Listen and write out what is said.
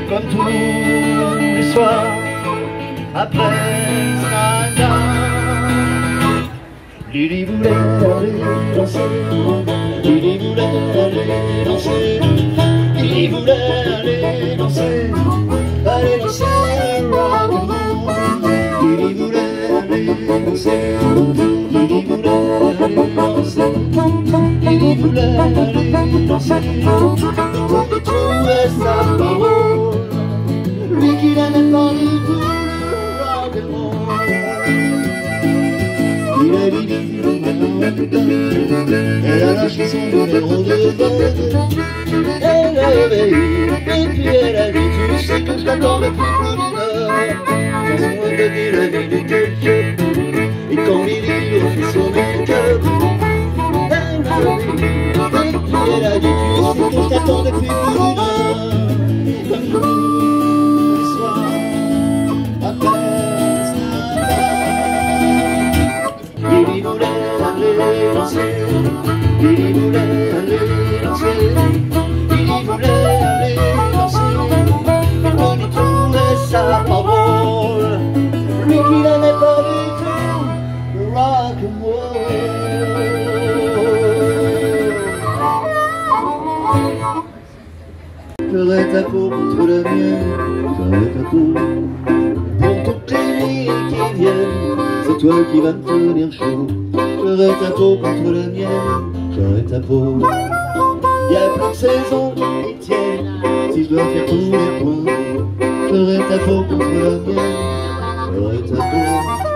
comme tous les soirs après Snada. Lily voulait aller danser, Lily voulait aller danser, Lily voulait aller danser rock'n'roll. Lily voulait aller danser, Lily voulait aller danser, Lily voulait aller danser, quand il trouvait sa parole, lui qui n'aimait pas du tout le rock'n'roll. Il a dit elle a lâché son numéro de vote, elle a obéi, et puis elle a dit tu sais que je t'attendais plus d'une heure. Dans son monde de vie la vie était faite, et quand Lily a fait son make-up, elle a obéi, et puis elle a dit tu sais que je t'attendais plus d'une heure. Comme tous les soirs après Snada. Lily voulait aller danser, Lily voulait aller danser, Lily voulait aller danser, quand il trouvait sa parole, lui qui n'aimait pas du tout le rock'n'roll. J'aurais ta peau contre la mienne, j'aurais ta peau pour toutes les nuits qui viennent, c'est toi qui vas me tenir chaud. J'aurais ta peau contre la mienne, j'aurais ta peau. Y'a plus de saison qui tienne, si je dois faire tous les points. J'aurais ta peau contre la mienne, j'aurais ta peau.